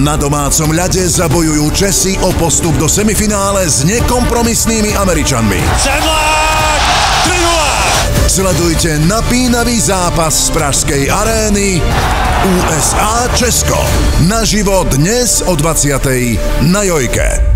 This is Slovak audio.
Na domácom ľade zabojujú Česi o postup do semifinále s nekompromisnými Američanmi. Sedlák! 3-0! Sledujte napínavý zápas z Pražskej arény USA Česko. Naživo dnes o 20:00 na Jojke.